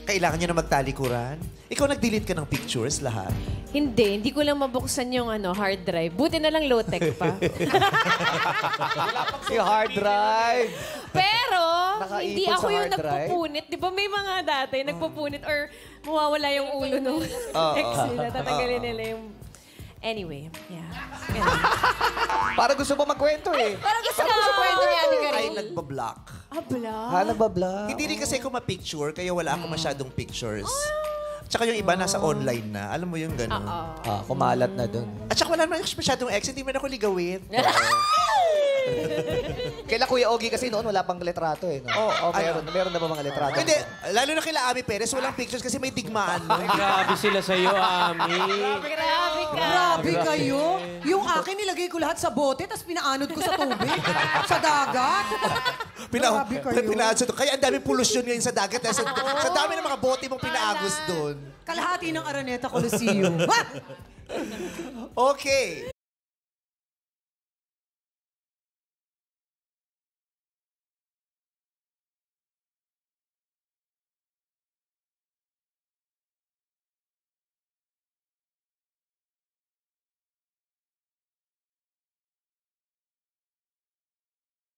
Kailangan nyo na magtalikuran? Ikaw nag-delete ka ng pictures lahat? Hindi ko lang mabuksan yung hard drive. Buti na lang low-tech pa. Si hard drive. Pero, Nakaipon hindi sa ako yung hard drive? nagpupunit. Di ba may mga dati nagpupunit or mawawala yung ulo nung ex nila. Tatanggalin nila yung... Anyway, yeah. Para gusto mo magkwento eh. Parang gusto ko kwento ni Ate Ay, Karylle. nagbablock. Ha, nagbablog. Hindi rin kasi ako ma-picture, kaya wala ako masyadong pictures. Tsaka yung iba nasa online na. Alam mo yung gano'n. Kumalat na dun. At tsaka wala naman masyadong ex, hindi man ako ligawin. Kaila Kuya Ogie kasi noon wala pang litrato eh. No? Meron na ba mga litrato? Hindi, lalo na kila Ami Perez, walang pictures kasi may digmaan. No? Grabe sila sa'yo, Ami. Grabe ka. Grabe kayo. Yung akin nilagay ko lahat sa bote, tapos pinaanod ko sa tubig. Sa dagat. Grabe kayo. Kaya ang daming polusyon ngayon sa dagat. Sa dami ng mga bote mong pinaagos doon. Kalahati ng Araneta Coliseum. Ha? Okay.